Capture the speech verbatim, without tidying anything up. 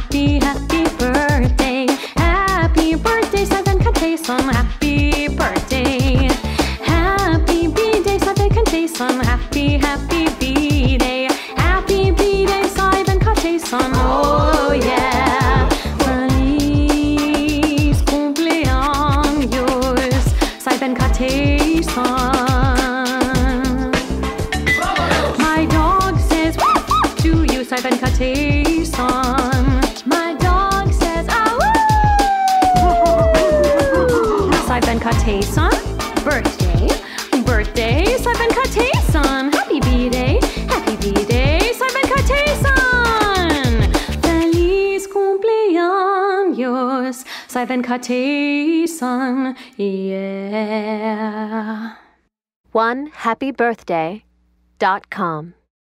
happy, happy birthday. Happy birthday, Simon Kateson. Happy birthday. Happy B-Day, Simon Kateson. Happy, happy B-Day. Happy B-Day, Simon Kateson. Oh yeah. Feliz cumpleaños, Simon Kateson. Simon Kateson. My dog says, ah, woo! Simon Kateson. Birthday, birthday, Simon Kateson. Happy B-Day, happy B-Day, Simon Kateson. Feliz cumpleaños, Simon Kateson. Yeah. one happy birthday dot com